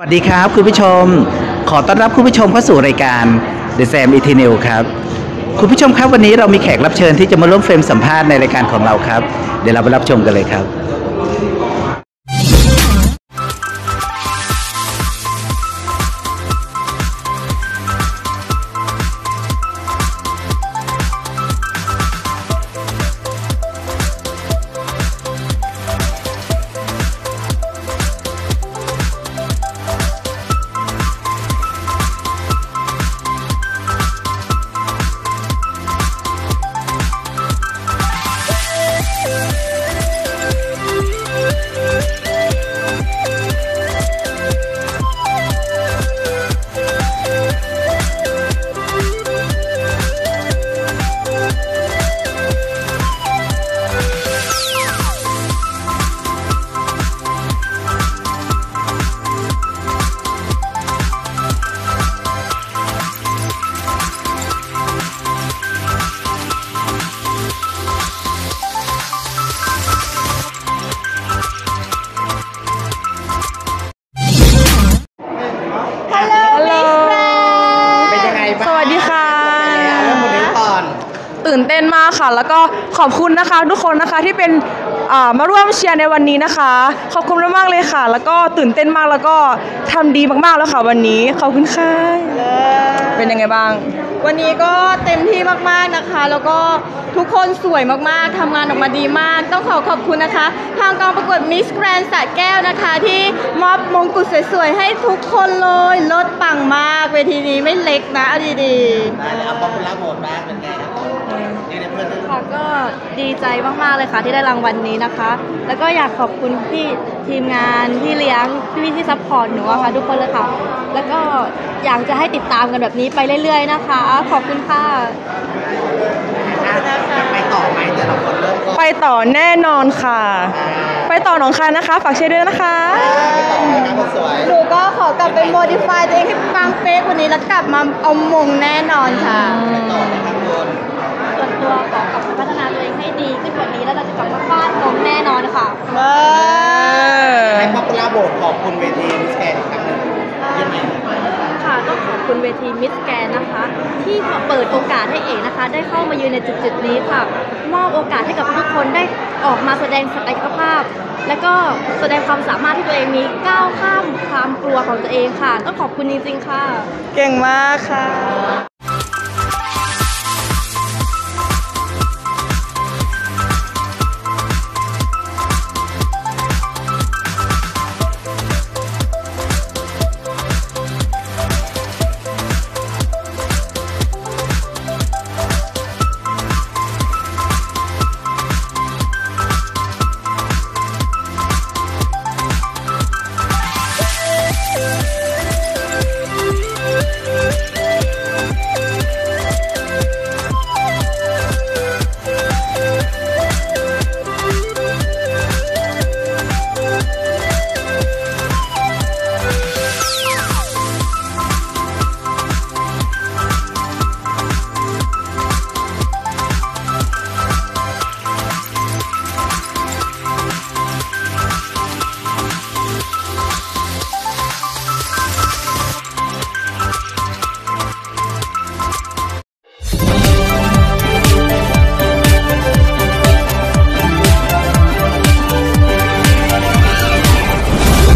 ดีครับคุณผู้ชมขอต้อนรับคุณผู้ชมเข้าสู่รายการ The Sam Eternal ครับคุณผู้ชมครับวันนี้เรามีแขกรับเชิญที่จะมาร่วมเฟรมสัมภาษณ์ในรายการของเราครับเดี๋ยวเราไปรับชมกันเลยครับตื่นเต้นมากค่ะแล้วก็ขอบคุณนะคะทุกคนนะคะที่เป็นมาร่วมเชียร์ในวันนี้นะคะขอบคุณมากๆเลยค่ะแล้วก็ตื่นเต้นมากแล้วก็ทำดีมากๆแล้วค่ะวันนี้ขอบคุณค่ะเป็นยังไงบ้างวันนี้ก็เต็มที่มากๆนะคะแล้วก็ทุกคนสวยมากๆทำงานออกมาดีมากต้องขอบคุณนะคะทางกองประกวด Miss Grand สระแก้วนะคะที่มอบมงกุฎสวยๆให้ทุกคนเลยเลิศปังมากเวทีนี้ไม่เล็กนะเอาดีๆได้เลยครับป๊อปปูล่าโหวตมากเป็นไงครับค่ะก็ดีใจมากๆเลยค่ะที่ได้รางวัลนี้นะคะแล้วก็อยากขอบคุณพี่ทีมงานที่เลี้ยงพี่ที่ซัพพอร์ตหนูอะค่ะทุกคนเลยค่ะแล้วก็อยากจะให้ติดตามกันแบบนี้ไปเรื่อยๆนะคะขอบคุณค่ะจะไปต่อไหมแต่ละคนเริ่มก็ไปต่อแน่นอนค่ะไปต่อหนองคายนะคะฝากเชียร์ด้วยนะคะหนูก็ขอกลับไปโมดิฟายตัวเองให้ปังเป๊กวันนี้แล้วกลับมาเอามงแน่นอนค่ะส่วนตัวขอกลับมาพัฒนาตัวเองให้ดีขึ้นกว่านี้แล้วเราจะกลับมาฟาดนมแน่นอนค่ะให้ป๊อปปูล่าโหวตขอบคุณเวทีมิสแกรนด์อีกครั้งหนึ่งยังไงค่ะต้องขอบคุณเวทีมิสแกรนด์นะคะที่มาเปิดโอกาสให้เอกนะคะได้เข้ามายืนในจุดนี้ค่ะมอบโอกาสให้กับทุกคนได้ออกมาแสดงศักยภาพและก็แสดงความสามารถที่ตัวเองมีก้าวข้ามความกลัวของตัวเองค่ะต้องขอบคุณจริงๆค่ะเก่งมากค่ะ